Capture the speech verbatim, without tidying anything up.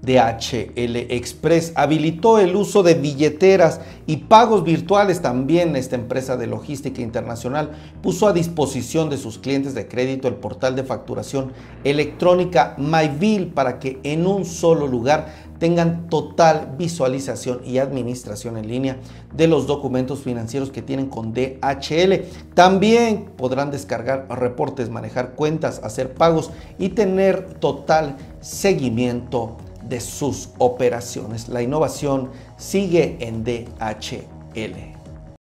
D H L Express habilitó el uso de billeteras y pagos virtuales. También esta empresa de logística internacional puso a disposición de sus clientes de crédito el portal de facturación electrónica MyBill para que en un solo lugar tengan total visualización y administración en línea de los documentos financieros que tienen con D H L. También podrán descargar reportes, manejar cuentas, hacer pagos y tener total seguimiento de sus operaciones. La innovación sigue en D H L.